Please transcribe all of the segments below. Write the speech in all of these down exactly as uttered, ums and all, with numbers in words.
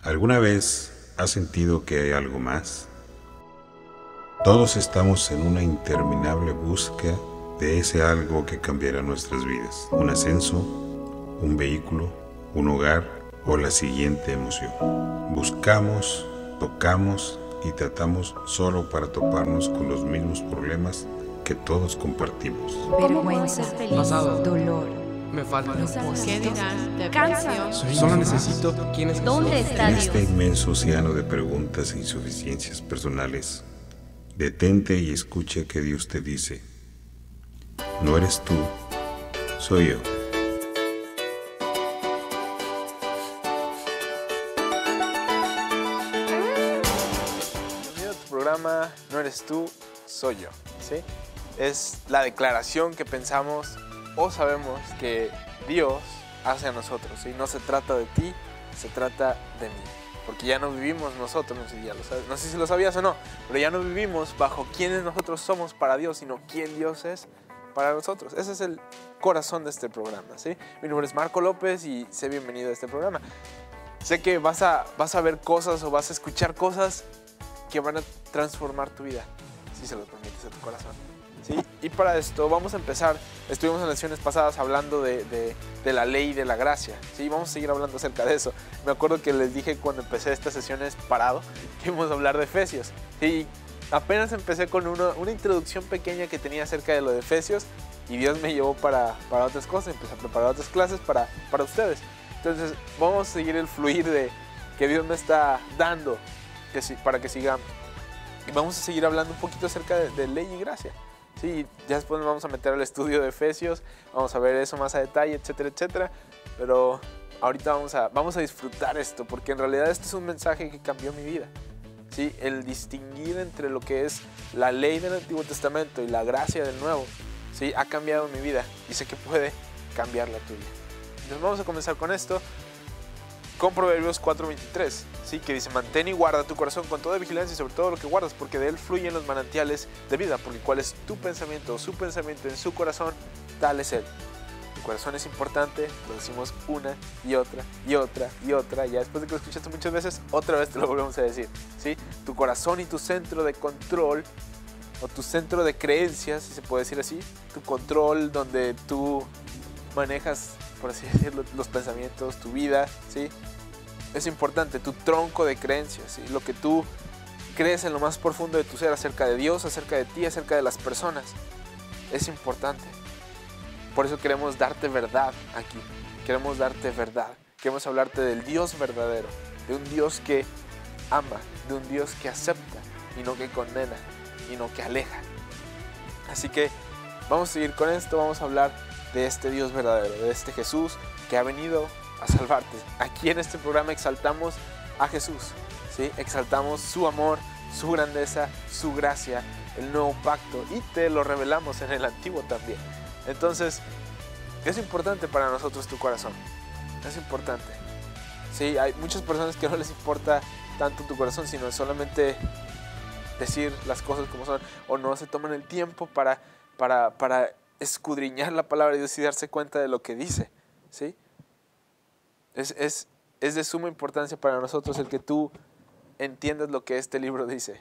¿Alguna vez has sentido que hay algo más? Todos estamos en una interminable búsqueda de ese algo que cambiará nuestras vidas. Un ascenso, un vehículo, un hogar o la siguiente emoción. Buscamos, tocamos y tratamos solo para toparnos con los mismos problemas que todos compartimos. Vergüenza, pasado, dolor, me falta. ¿Qué dirán? Depresión. Solo necesito quién es ¿Dónde Jesús. está En Dios? este inmenso océano de preguntas e insuficiencias personales, detente y escucha que Dios te dice: no eres tú, soy yo. Bienvenido a tu programa No eres tú, soy yo, ¿sí? Es la declaración que pensamos o sabemos que Dios hace a nosotros, ¿sí? No se trata de ti, se trata de mí. Porque ya no vivimos nosotros, no sé, si ya lo sabes, no sé si lo sabías o no, pero ya no vivimos bajo quiénes nosotros somos para Dios, sino quién Dios es para nosotros. Ese es el corazón de este programa, ¿sí? Mi nombre es Marco López y sé bienvenido a este programa. Sé que vas a, vas a ver cosas o vas a escuchar cosas que van a transformar tu vida, si se lo permites a tu corazón, ¿sí? Y para esto vamos a empezar. Estuvimos en lecciones pasadas hablando de, de, de la ley de la gracia, ¿sí? Vamos a seguir hablando acerca de eso. Me acuerdo que les dije cuando empecé estas sesiones parado que íbamos a hablar de Efesios, ¿sí? Apenas empecé con uno, una introducción pequeña que tenía acerca de lo de Efesios y Dios me llevó para, para otras cosas, empecé a preparar otras clases para, para ustedes. Entonces vamos a seguir el fluir de que Dios me está dando que si, para que sigamos. Y vamos a seguir hablando un poquito acerca de, de ley y gracia. Sí, ya después nos vamos a meter al estudio de Efesios, vamos a ver eso más a detalle, etcétera, etcétera. Pero ahorita vamos a, vamos a disfrutar esto, porque en realidad este es un mensaje que cambió mi vida. ¿Sí? El distinguir entre lo que es la ley del Antiguo Testamento y la gracia del Nuevo, ¿sí? Ha cambiado mi vida y sé que puede cambiar la tuya. Entonces vamos a comenzar con esto, con Proverbios cuatro veintitrés, ¿sí? Que dice: mantén y guarda tu corazón con toda vigilancia y sobre todo lo que guardas, porque de él fluyen los manantiales de vida, porque cuál es tu pensamiento o su pensamiento en su corazón, tal es él. Tu corazón es importante, lo decimos una y otra y otra y otra, ya después de que lo escuchaste muchas veces, otra vez te lo volvemos a decir, ¿sí? Tu corazón y tu centro de control, o tu centro de creencias, si se puede decir así, tu control donde tú manejas, por así decirlo, los pensamientos, tu vida, ¿sí? Es importante, tu tronco de creencias, ¿sí? Lo que tú crees en lo más profundo de tu ser acerca de Dios, acerca de ti, acerca de las personas, es importante. Por eso queremos darte verdad aquí, queremos darte verdad, queremos hablarte del Dios verdadero, de un Dios que ama, de un Dios que acepta y no que condena y no que aleja. Así que vamos a seguir con esto, vamos a hablar de este Dios verdadero, de este Jesús que ha venido a salvarte. Aquí en este programa exaltamos a Jesús, ¿sí? Exaltamos su amor, su grandeza, su gracia, el nuevo pacto, y te lo revelamos en el antiguo también. Entonces, es importante para nosotros tu corazón, es importante. Sí, hay muchas personas que no les importa tanto tu corazón, sino solamente decir las cosas como son, o no se toman el tiempo para, para, para escudriñar la palabra de Dios y darse cuenta de lo que dice, ¿sí? Es, es, es de suma importancia para nosotros el que tú entiendas lo que este libro dice.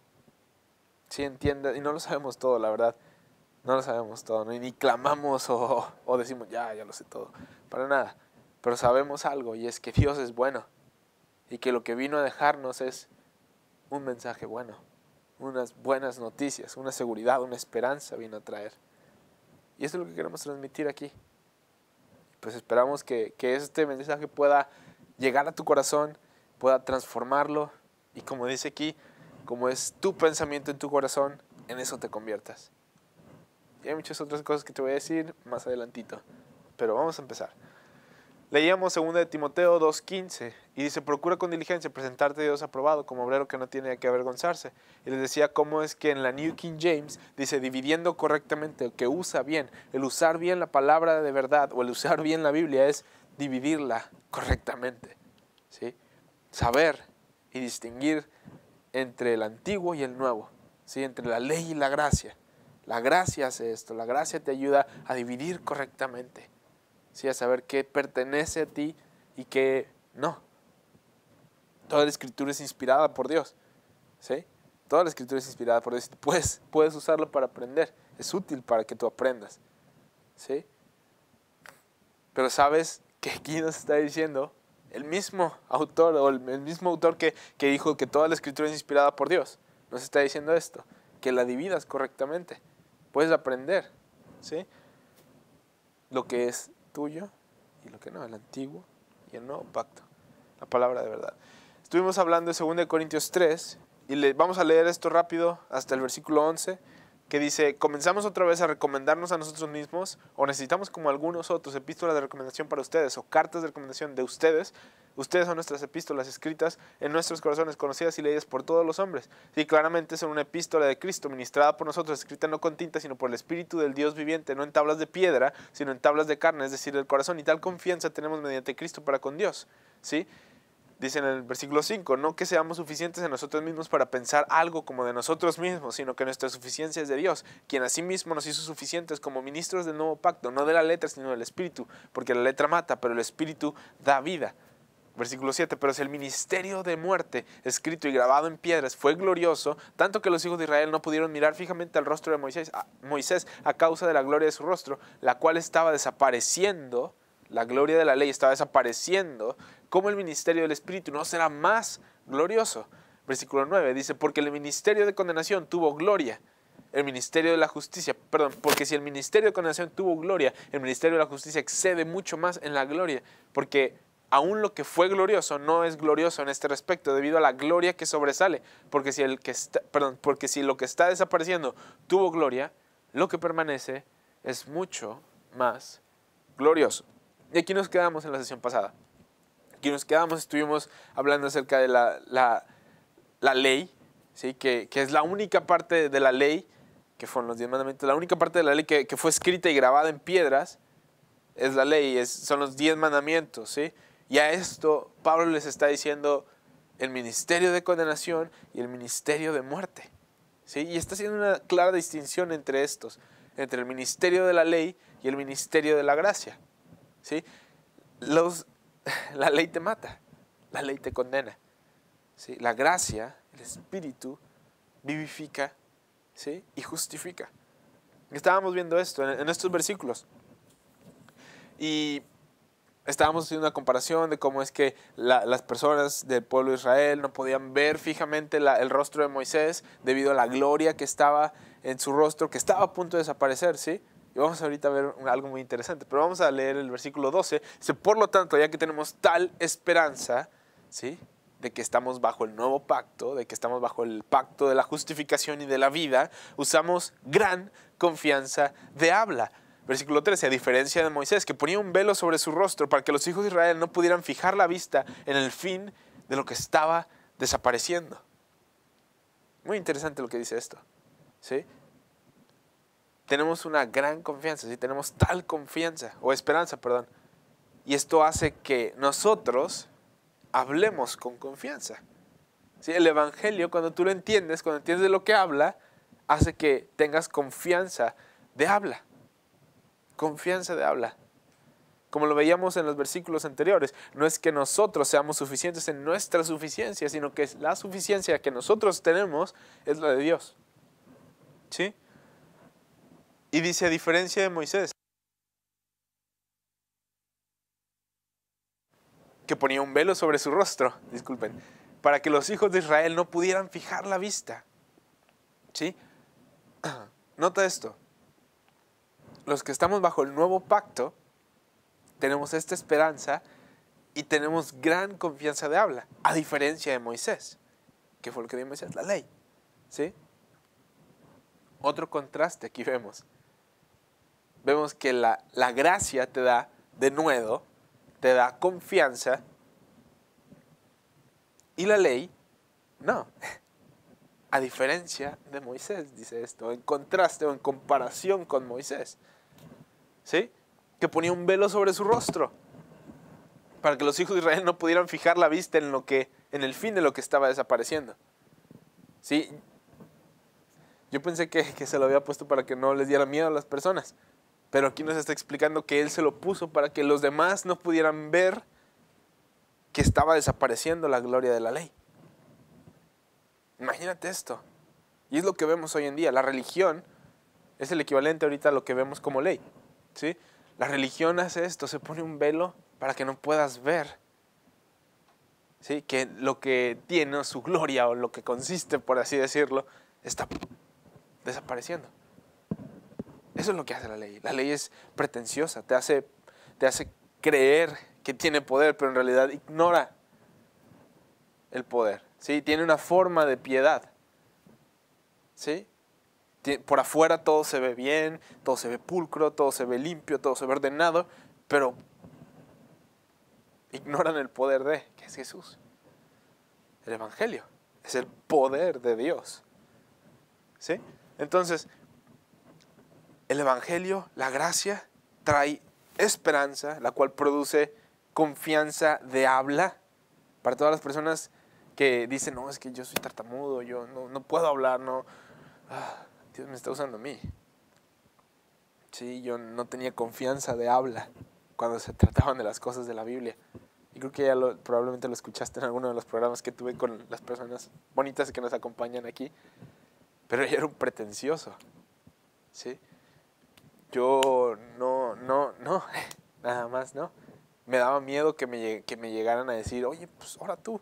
Sí, entiendas, y no lo sabemos todo, la verdad. No lo sabemos todo, ¿no? Ni clamamos o, o decimos, ya, ya lo sé todo. Para nada. Pero sabemos algo, y es que Dios es bueno. Y que lo que vino a dejarnos es un mensaje bueno. Unas buenas noticias, una seguridad, una esperanza vino a traer. Y eso es lo que queremos transmitir aquí. Pues esperamos que, que este mensaje pueda llegar a tu corazón, pueda transformarlo. Y como dice aquí, como es tu pensamiento en tu corazón, en eso te conviertas. Y hay muchas otras cosas que te voy a decir más adelantito, pero vamos a empezar. Leíamos segunda de Timoteo dos quince y dice: procura con diligencia presentarte a Dios aprobado como obrero que no tiene que avergonzarse. Y les decía cómo es que en la New King James dice dividiendo correctamente, el que usa bien, el usar bien la palabra de verdad o el usar bien la Biblia es dividirla correctamente, ¿sí? Saber y distinguir entre el antiguo y el nuevo, ¿sí? Entre la ley y la gracia. La gracia hace esto, la gracia te ayuda a dividir correctamente, ¿sí? A saber qué pertenece a ti y qué no. Toda la Escritura es inspirada por Dios, ¿sí? Toda la Escritura es inspirada por Dios. Puedes, puedes usarlo para aprender. Es útil para que tú aprendas, ¿sí? Pero sabes que aquí nos está diciendo el mismo autor, o el, el mismo autor que, que dijo que toda la Escritura es inspirada por Dios, nos está diciendo esto, que la dividas correctamente. Puedes aprender, ¿sí? Lo que es tuyo y lo que no, el antiguo y el nuevo pacto, la palabra de verdad. Estuvimos hablando de segunda de Corintios tres y le, vamos a leer esto rápido hasta el versículo once, que dice: comenzamos otra vez a recomendarnos a nosotros mismos, o necesitamos como algunos otros epístolas de recomendación para ustedes, o cartas de recomendación de ustedes. Ustedes son nuestras epístolas escritas en nuestros corazones, conocidas y leídas por todos los hombres. Sí, claramente son una epístola de Cristo, ministrada por nosotros, escrita no con tinta, sino por el Espíritu del Dios viviente, no en tablas de piedra, sino en tablas de carne, es decir, del corazón. Y tal confianza tenemos mediante Cristo para con Dios, ¿sí? Dice en el versículo cinco, no que seamos suficientes en nosotros mismos para pensar algo como de nosotros mismos, sino que nuestra suficiencia es de Dios, quien asimismo nos hizo suficientes como ministros del nuevo pacto, no de la letra, sino del Espíritu, porque la letra mata, pero el Espíritu da vida. Versículo siete, pero si el ministerio de muerte, escrito y grabado en piedras, fue glorioso, tanto que los hijos de Israel no pudieron mirar fijamente al rostro de Moisés a, Moisés a causa de la gloria de su rostro, la cual estaba desapareciendo, la gloria de la ley estaba desapareciendo, como el ministerio del Espíritu no será más glorioso. Versículo nueve dice, porque el ministerio de condenación tuvo gloria, el ministerio de la justicia, perdón, porque si el ministerio de condenación tuvo gloria, el ministerio de la justicia excede mucho más en la gloria, porque aún lo que fue glorioso no es glorioso en este respecto, debido a la gloria que sobresale, porque si, el que está, perdón, porque si lo que está desapareciendo tuvo gloria, lo que permanece es mucho más glorioso. Y aquí nos quedamos en la sesión pasada. Aquí nos quedamos, estuvimos hablando acerca de la, la, la ley, ¿sí? que, que es la única parte de la ley, que fueron los diez mandamientos, la única parte de la ley que, que fue escrita y grabada en piedras, es la ley, es, son los diez mandamientos, ¿sí? Y a esto Pablo les está diciendo el ministerio de condenación y el ministerio de muerte, ¿sí? Y está haciendo una clara distinción entre estos, entre el ministerio de la ley y el ministerio de la gracia, ¿sí? Los, la ley te mata, la ley te condena, ¿sí? La gracia, el Espíritu, vivifica, ¿sí? Y justifica. Estábamos viendo esto en, en estos versículos. Y estábamos haciendo una comparación de cómo es que la, las personas del pueblo de Israel no podían ver fijamente la, el rostro de Moisés debido a la gloria que estaba en su rostro, que estaba a punto de desaparecer, ¿sí? Y vamos ahorita a ver algo muy interesante, pero vamos a leer el versículo doce. Dice, por lo tanto, ya que tenemos tal esperanza, ¿sí? De que estamos bajo el nuevo pacto, de que estamos bajo el pacto de la justificación y de la vida, usamos gran confianza de habla. Versículo trece, a diferencia de Moisés, que ponía un velo sobre su rostro para que los hijos de Israel no pudieran fijar la vista en el fin de lo que estaba desapareciendo. Muy interesante lo que dice esto, ¿sí? Tenemos una gran confianza, ¿sí? Tenemos tal confianza, o esperanza, perdón. Y esto hace que nosotros hablemos con confianza, ¿sí? El Evangelio, cuando tú lo entiendes, cuando entiendes de lo que habla, hace que tengas confianza de habla. Confianza de habla. Como lo veíamos en los versículos anteriores, no es que nosotros seamos suficientes en nuestra suficiencia, sino que la suficiencia que nosotros tenemos es la de Dios, ¿sí? Y dice, a diferencia de Moisés, que ponía un velo sobre su rostro, disculpen, para que los hijos de Israel no pudieran fijar la vista, ¿sí? Nota esto. Los que estamos bajo el nuevo pacto, tenemos esta esperanza y tenemos gran confianza de habla, a diferencia de Moisés, que fue lo que dio Moisés, la ley, ¿sí? Otro contraste aquí vemos. Vemos que la, la gracia te da, de nuevo, te da confianza y la ley, no. A diferencia de Moisés, dice esto, en contraste o en comparación con Moisés, ¿sí? Que ponía un velo sobre su rostro para que los hijos de Israel no pudieran fijar la vista en, lo que, en el fin de lo que estaba desapareciendo, ¿sí? Yo pensé que, que se lo había puesto para que no les diera miedo a las personas, pero aquí nos está explicando que Él se lo puso para que los demás no pudieran ver que estaba desapareciendo la gloria de la ley. Imagínate esto. Y es lo que vemos hoy en día. La religión es el equivalente ahorita a lo que vemos como ley, ¿sí? La religión hace esto, se pone un velo para que no puedas ver, ¿sí? Que lo que tiene su gloria o lo que consiste, por así decirlo, está desapareciendo. Eso es lo que hace la ley. La ley es pretenciosa, te hace, te hace creer que tiene poder, pero en realidad ignora el poder, ¿sí? Tiene una forma de piedad, ¿sí? Por afuera todo se ve bien, todo se ve pulcro, todo se ve limpio, todo se ve ordenado, pero ignoran el poder de, que es Jesús. El Evangelio es el poder de Dios, ¿sí? Entonces, el Evangelio, la gracia, trae esperanza, la cual produce confianza de habla. Para todas las personas que dicen, no, es que yo soy tartamudo, yo no, no puedo hablar, no, ah, Dios me está usando a mí. Sí, yo no tenía confianza de habla cuando se trataban de las cosas de la Biblia. Y creo que ya lo, probablemente lo escuchaste en alguno de los programas que tuve con las personas bonitas que nos acompañan aquí. Pero yo era un pretencioso, ¿sí? Yo no, no, no, nada más, ¿no? Me daba miedo que me, que me llegaran a decir, oye, pues ahora tú.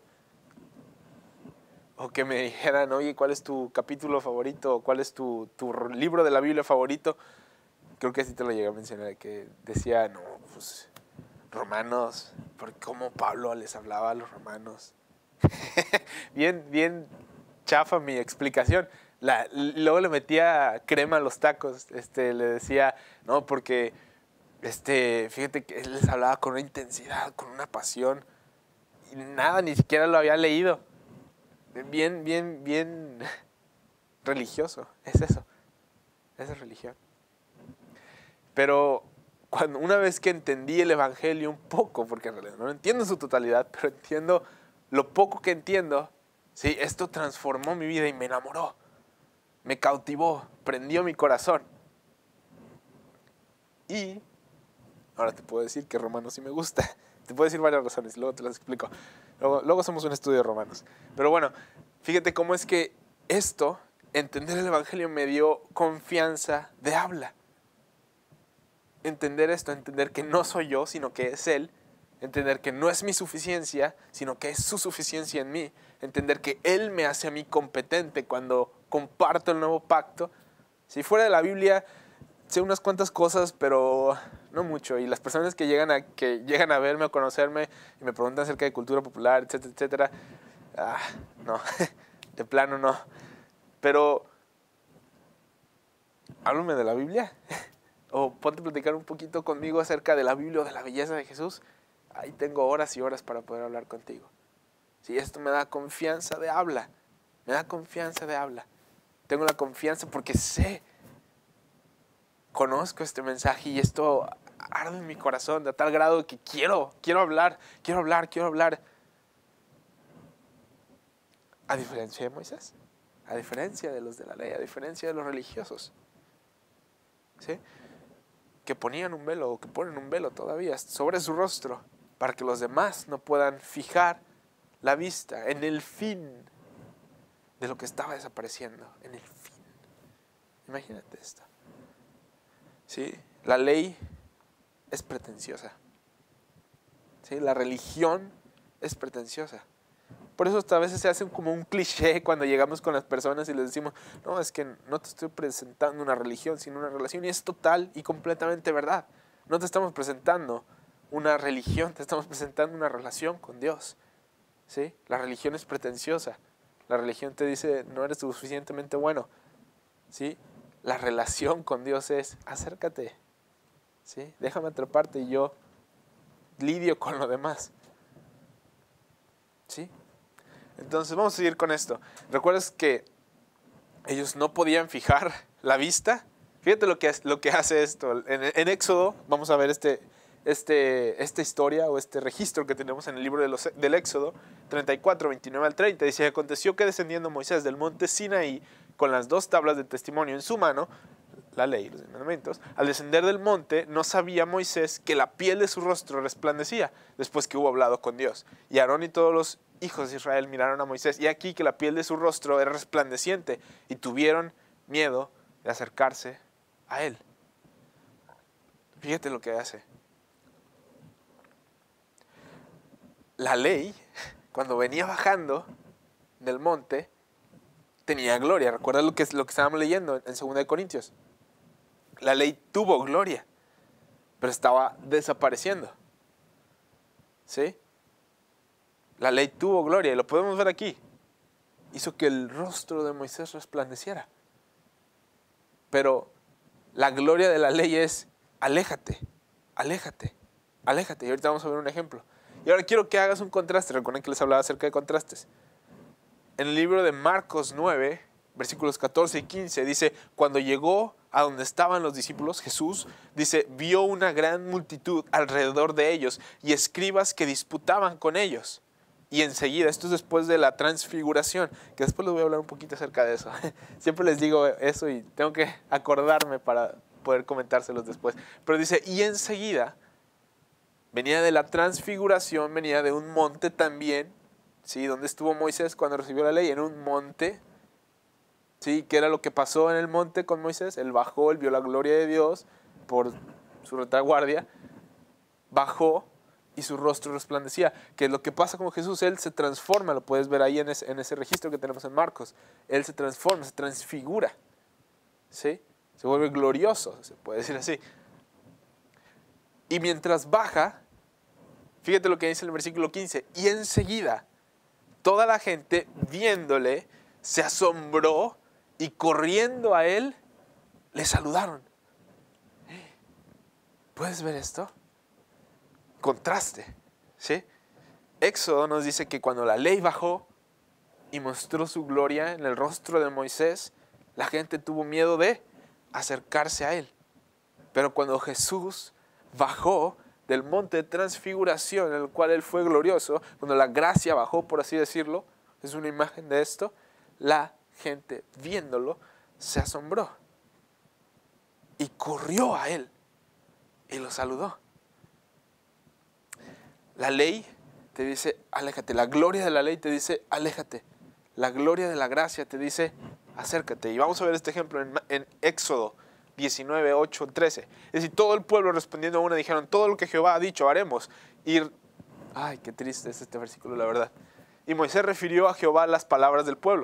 O que me dijeran, oye, ¿cuál es tu capítulo favorito? ¿O cuál es tu, tu libro de la Biblia favorito? Creo que así te lo llegué a mencionar, que decía, no, pues, Romanos, porque cómo Pablo les hablaba a los romanos. bien, bien chafa mi explicación. La, luego le metía crema a los tacos, este, le decía, no, porque, este, fíjate que él les hablaba con una intensidad, con una pasión, y nada, ni siquiera lo había leído. Bien, bien, bien religioso, es eso, esa es religión. Pero cuando, una vez que entendí el Evangelio un poco, porque en realidad no lo entiendo en su totalidad, pero entiendo lo poco que entiendo, sí, esto transformó mi vida y me enamoró. Me cautivó, prendió mi corazón. Y ahora te puedo decir que Romanos sí me gusta. Te puedo decir varias razones, luego te las explico. Luego, luego hacemos un estudio de Romanos. Pero bueno, fíjate cómo es que esto, entender el Evangelio, me dio confianza de habla. Entender esto, entender que no soy yo, sino que es Él. Entender que no es mi suficiencia, sino que es su suficiencia en mí. Entender que Él me hace a mí competente cuando comparto el nuevo pacto. Si fuera de la Biblia, sé unas cuantas cosas, pero no mucho. Y las personas que llegan a, que llegan a verme o conocerme y me preguntan acerca de cultura popular, etcétera, etcétera, ah, no, de plano no. Pero, háblame de la Biblia. O ponte a platicar un poquito conmigo acerca de la Biblia o de la belleza de Jesús. Ahí tengo horas y horas para poder hablar contigo. Si esto me da confianza de habla, me da confianza de habla. Tengo la confianza porque sé, conozco este mensaje y esto arde en mi corazón de tal grado que quiero, quiero hablar, quiero hablar, quiero hablar. A diferencia de Moisés, a diferencia de los de la ley, a diferencia de los religiosos, ¿sí? Que ponían un velo o que ponen un velo todavía sobre su rostro para que los demás no puedan fijar la vista en el fin de lo que estaba desapareciendo, en el fin. Imagínate esto. ¿Sí? La ley es pretenciosa. ¿Sí? La religión es pretenciosa. Por eso hasta a veces se hace como un cliché cuando llegamos con las personas y les decimos, no, es que no te estoy presentando una religión, sino una relación. Y es total y completamente verdad. No te estamos presentando una religión, te estamos presentando una relación con Dios. ¿Sí? La religión es pretenciosa. La religión te dice, no eres suficientemente bueno. ¿Sí? La relación con Dios es, acércate. ¿Sí? Déjame atraparte y yo lidio con lo demás. ¿Sí? Entonces vamos a seguir con esto. ¿Recuerdas que ellos no podían fijar la vista? Fíjate lo que, es, lo que hace esto. En, en Éxodo, vamos a ver este, este, esta historia o este registro que tenemos en el libro de los, del Éxodo treinta y cuatro, veintinueve al treinta. Dice, aconteció que descendiendo Moisés del monte Sinaí con las dos tablas de testimonio en su mano, la ley, los mandamientos, al descender del monte no sabía Moisés que la piel de su rostro resplandecía después que hubo hablado con Dios. Y Aarón y todos los hijos de Israel miraron a Moisés y aquí que la piel de su rostro era resplandeciente y tuvieron miedo de acercarse a él. Fíjate lo que hace. La ley, cuando venía bajando del monte, tenía gloria. ¿Recuerdas lo que, lo que estábamos leyendo en segunda de Corintios? La ley tuvo gloria, pero estaba desapareciendo. ¿Sí? La ley tuvo gloria, y lo podemos ver aquí. Hizo que el rostro de Moisés resplandeciera. Pero la gloria de la ley es aléjate, aléjate, aléjate. Y ahorita vamos a ver un ejemplo. Y ahora quiero que hagas un contraste. Recuerden que les hablaba acerca de contrastes. En el libro de Marcos nueve, versículos catorce y quince, dice, cuando llegó a donde estaban los discípulos, Jesús, dice, vio una gran multitud alrededor de ellos y escribas que disputaban con ellos. Y enseguida, esto es después de la transfiguración, que después les voy a hablar un poquito acerca de eso. Siempre les digo eso y tengo que acordarme para poder comentárselos después. Pero dice, y enseguida, venía de la transfiguración, venía de un monte también, ¿sí? Donde estuvo Moisés cuando recibió la ley, en un monte. ¿Sí? ¿Qué era lo que pasó en el monte con Moisés? Él bajó, él vio la gloria de Dios por su retaguardia, bajó y su rostro resplandecía. Que lo que pasa con Jesús, él se transforma, lo puedes ver ahí en ese, en ese registro que tenemos en Marcos. Él se transforma, se transfigura, ¿sí? Se vuelve glorioso, se puede decir así. Y mientras baja, fíjate lo que dice en el versículo quince, y enseguida toda la gente viéndole se asombró y corriendo a él le saludaron. ¿Puedes ver esto? Contraste, ¿sí? Éxodo nos dice que cuando la ley bajó y mostró su gloria en el rostro de Moisés, la gente tuvo miedo de acercarse a él. Pero cuando Jesús bajó del monte de transfiguración en el cual él fue glorioso, cuando la gracia bajó, por así decirlo, es una imagen de esto, la gente viéndolo se asombró y corrió a él y lo saludó. La ley te dice aléjate, la gloria de la ley te dice aléjate, la gloria de la gracia te dice acércate. Y vamos a ver este ejemplo en, en Éxodo diecinueve, ocho, trece. Es decir, todo el pueblo respondiendo a una dijeron, todo lo que Jehová ha dicho haremos. Y, ay, qué triste es este versículo, la verdad. Y Moisés refirió a Jehová las palabras del pueblo.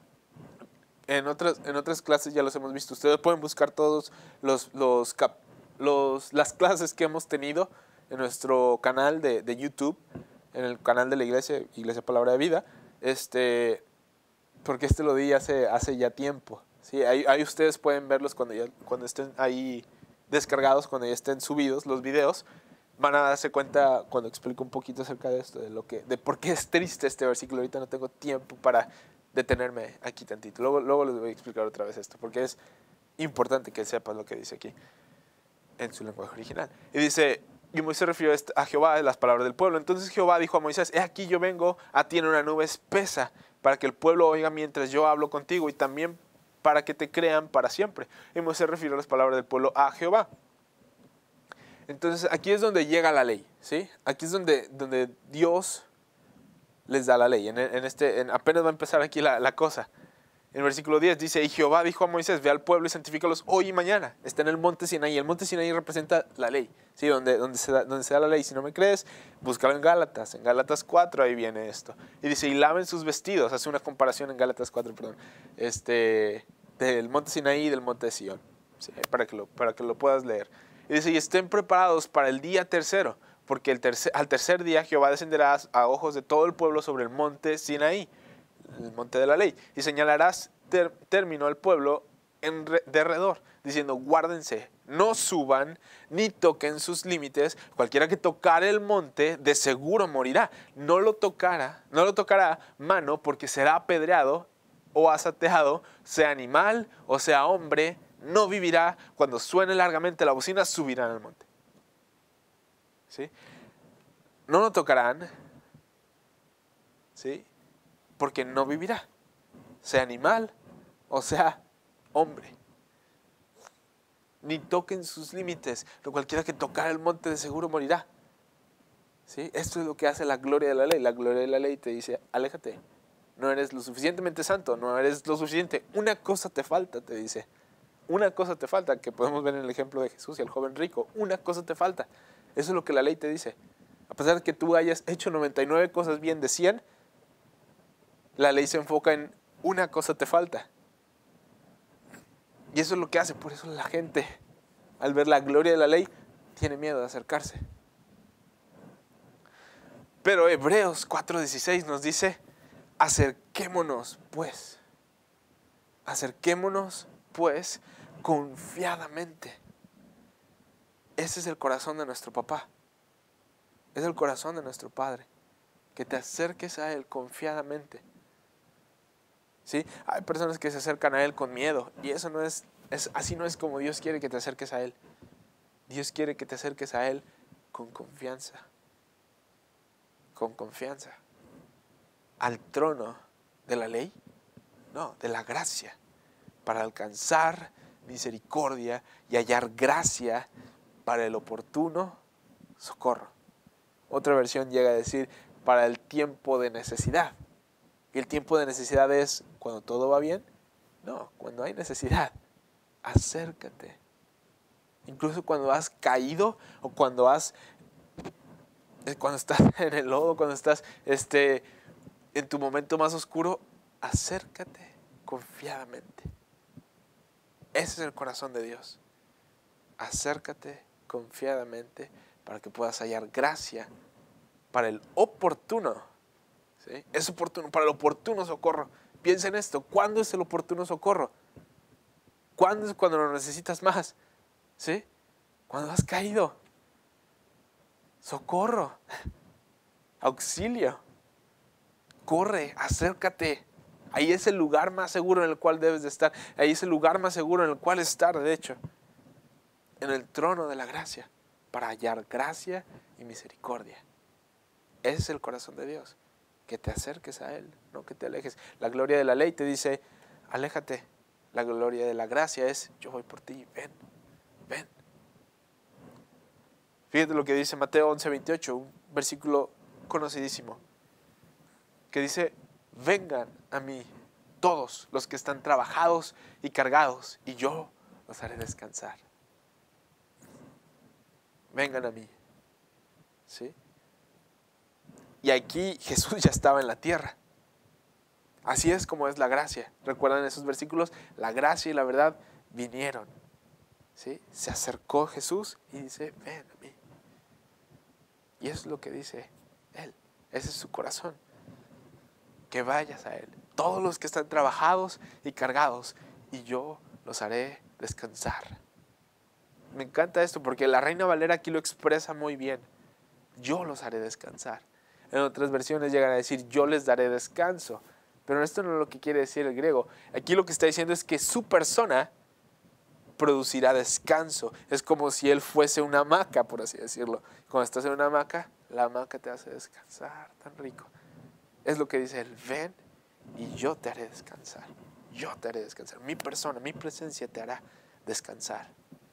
En otras, en otras clases ya los hemos visto. Ustedes pueden buscar todos los, los, cap, los las clases que hemos tenido en nuestro canal de, de YouTube, en el canal de la iglesia, Iglesia Palabra de Vida, este, porque este lo di hace, hace ya tiempo. ¿Sí? Ahí, ahí ustedes pueden verlos cuando, ya, cuando estén ahí descargados, cuando ya estén subidos los videos. Van a darse cuenta cuando explico un poquito acerca de esto, de, lo que, de por qué es triste este versículo. Ahorita no tengo tiempo para detenerme aquí tantito. Luego, luego les voy a explicar otra vez esto, porque es importante que sepan lo que dice aquí en su lenguaje original. Y dice, y Moisés refirió a Jehová de las palabras del pueblo. Entonces Jehová dijo a Moisés, he aquí yo vengo a ti en una nube espesa, para que el pueblo oiga mientras yo hablo contigo, y también para que te crean para siempre. Y Moisés refirió las palabras del pueblo a Jehová. Entonces aquí es donde llega la ley, ¿sí? Aquí es donde, donde Dios les da la ley. En, en este, en, apenas va a empezar aquí la, la cosa. En el versículo diez dice, y Jehová dijo a Moisés, ve al pueblo y santifícalos hoy y mañana. Está en el monte Sinaí. El monte Sinaí representa la ley, ¿sí? Donde, donde, se da, donde se da la ley. Si no me crees, búscalo en Gálatas. En Gálatas cuatro ahí viene esto. Y dice, y laven sus vestidos. Hace una comparación en Gálatas cuatro, perdón. Este, del monte Sinaí y del monte de Sion. ¿Sí? Para, que lo, para que lo puedas leer. Y dice, y estén preparados para el día tercero, porque el tercer, al tercer día Jehová descenderá a ojos de todo el pueblo sobre el monte Sinaí, el monte de la ley, y señalarás ter, término al pueblo en re, derredor, diciendo, guárdense, no suban, ni toquen sus límites, cualquiera que tocare el monte, de seguro morirá, no lo tocará, no lo tocará mano, porque será apedreado o asateado, sea animal o sea hombre, no vivirá. Cuando suene largamente la bocina, subirán al monte. ¿Sí? No lo tocarán, ¿sí? Porque no vivirá, sea animal o sea hombre. ni toquen sus límites. Pero cualquiera que tocara el monte de seguro morirá. ¿Sí? Esto es lo que hace la gloria de la ley. La gloria de la ley te dice, aléjate. No eres lo suficientemente santo, no eres lo suficiente. Una cosa te falta, te dice. Una cosa te falta, que podemos ver en el ejemplo de Jesús y el joven rico. Una cosa te falta. Eso es lo que la ley te dice. A pesar de que tú hayas hecho noventa y nueve cosas bien de cien, la ley se enfoca en una cosa te falta. Y eso es lo que hace. Por eso la gente, al ver la gloria de la ley, tiene miedo de acercarse. Pero Hebreos cuatro dieciséis nos dice, acerquémonos pues, acerquémonos pues confiadamente. Ese es el corazón de nuestro papá. Es el corazón de nuestro Padre. Que te acerques a Él confiadamente. ¿Sí? Hay personas que se acercan a Él con miedo. Y eso no es, es, así no es como Dios quiere que te acerques a Él. Dios quiere que te acerques a Él con confianza. Con confianza. Al trono de la ley. No, de la gracia. Para alcanzar misericordia y hallar gracia para el oportuno socorro. Otra versión llega a decir para el tiempo de necesidad. ¿Y el tiempo de necesidad es cuando todo va bien? No, cuando hay necesidad. Acércate. Incluso cuando has caído o cuando has cuando estás en el lodo, cuando estás este, en tu momento más oscuro, acércate confiadamente. Ese es el corazón de Dios. Acércate confiadamente para que puedas hallar gracia para el oportuno. ¿Sí? Es oportuno, para el oportuno socorro. Piensa en esto. ¿Cuándo es el oportuno socorro? ¿Cuándo es cuando lo necesitas más? ¿Sí? Cuando has caído. Socorro. Auxilio. Corre, acércate. Ahí es el lugar más seguro en el cual debes de estar. Ahí es el lugar más seguro en el cual estar, de hecho. En el trono de la gracia. Para hallar gracia y misericordia. Ese es el corazón de Dios. Que te acerques a Él, no que te alejes. La gloria de la ley te dice, aléjate. La gloria de la gracia es, yo voy por ti, ven, ven. Fíjate lo que dice Mateo once veintiocho, un versículo conocidísimo. Que dice, vengan a mí todos los que están trabajados y cargados, y yo los haré descansar. Vengan a mí. ¿Sí? Y aquí Jesús ya estaba en la tierra. Así es como es la gracia. ¿Recuerdan esos versículos? La gracia y la verdad vinieron. ¿Sí? Se acercó Jesús y dice, ven a mí. Y eso es lo que dice Él. Ese es su corazón. Que vayas a Él. Todos los que están trabajados y cargados, y yo los haré descansar. Me encanta esto porque la Reina Valera aquí lo expresa muy bien. Yo los haré descansar. En otras versiones llegan a decir, yo les daré descanso. Pero esto no es lo que quiere decir el griego. Aquí lo que está diciendo es que su persona producirá descanso. Es como si Él fuese una hamaca, por así decirlo. Cuando estás en una hamaca, la hamaca te hace descansar, tan rico. Es lo que dice Él, ven y yo te haré descansar. Yo te haré descansar. Mi persona, mi presencia te hará descansar.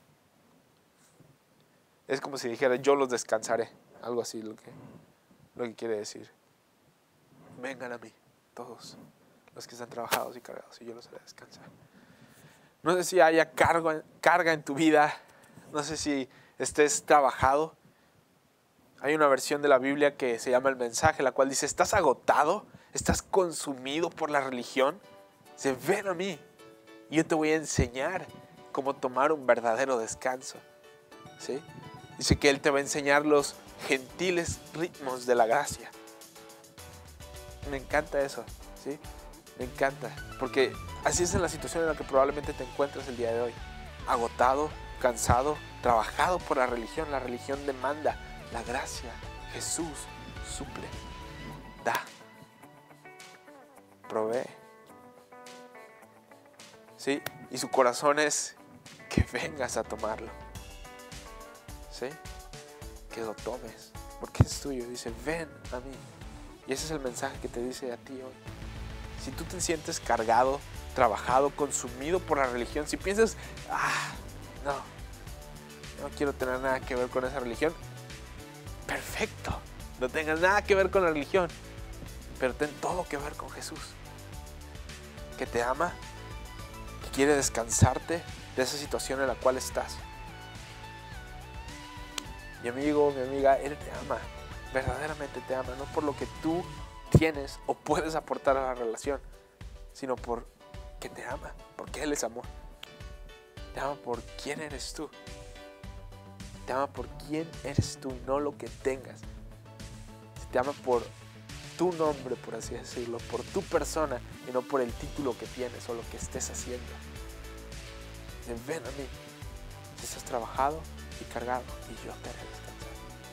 Es como si dijera, yo los descansaré. Algo así lo que... lo que quiere decir, vengan a mí, todos los que están trabajados y cargados, y yo los haré descansar. No sé si haya carga, carga en tu vida, no sé si estés trabajado. Hay una versión de la Biblia que se llama El Mensaje, la cual dice, ¿estás agotado? ¿Estás consumido por la religión? Dice, ven a mí, y yo te voy a enseñar cómo tomar un verdadero descanso. ¿Sí? Dice que Él te va a enseñar los gentiles ritmos de la gracia. Me encanta eso, ¿sí? Me encanta, porque así es en la situación en la que probablemente te encuentras el día de hoy. Agotado, cansado, trabajado por la religión. La religión demanda la gracia. Jesús suple, da, provee. ¿Sí? Y su corazón es que vengas a tomarlo. ¿Sí? Que lo tomes, porque es tuyo. Dice, ven a mí. Y ese es el mensaje que te dice a ti hoy. Si tú te sientes cargado, trabajado, consumido por la religión, si piensas, ah, no, no quiero tener nada que ver con esa religión. Perfecto, no tengas nada que ver con la religión, pero ten todo que ver con Jesús, que te ama, que quiere descansarte de esa situación en la cual estás. Mi amigo, mi amiga, Él te ama, verdaderamente te ama, no por lo que tú tienes o puedes aportar a la relación, sino por que te ama, porque Él es amor. Te ama por quién eres tú. Te ama por quién eres tú, no lo que tengas. Te ama por tu nombre, por así decirlo, por tu persona y no por el título que tienes o lo que estés haciendo. Dice, ven a mí, si estás trabajado y cargado y yo te haré descansar.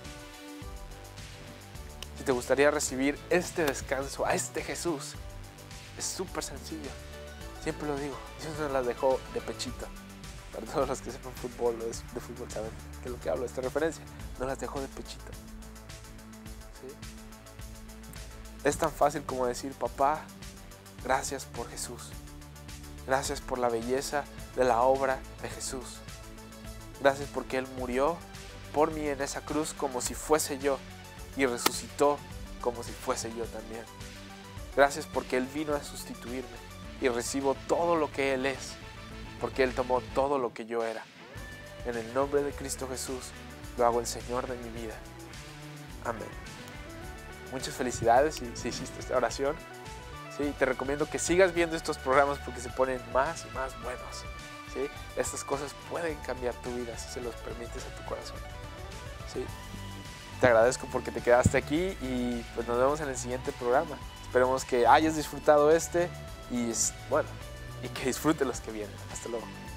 Si te gustaría recibir este descanso a este Jesús, es súper sencillo. Siempre lo digo, Dios nos las dejó de pechito. Para todos los que sepan fútbol o de fútbol saben de lo que hablo, esta referencia, nos las dejó de pechito. ¿Sí? Es tan fácil como decir, papá, gracias por Jesús. Gracias por la belleza de la obra de Jesús. Gracias porque Él murió por mí en esa cruz como si fuese yo y resucitó como si fuese yo también. Gracias porque Él vino a sustituirme y recibo todo lo que Él es, porque Él tomó todo lo que yo era. En el nombre de Cristo Jesús lo hago el Señor de mi vida. Amén. Muchas felicidades si, si hiciste esta oración. Sí, te recomiendo que sigas viendo estos programas porque se ponen más y más buenos. ¿Sí? Estas cosas pueden cambiar tu vida si se los permites a tu corazón. ¿Sí? Te agradezco porque te quedaste aquí y pues nos vemos en el siguiente programa. Esperemos que hayas disfrutado este y bueno, y que disfrutes los que vienen. Hasta luego.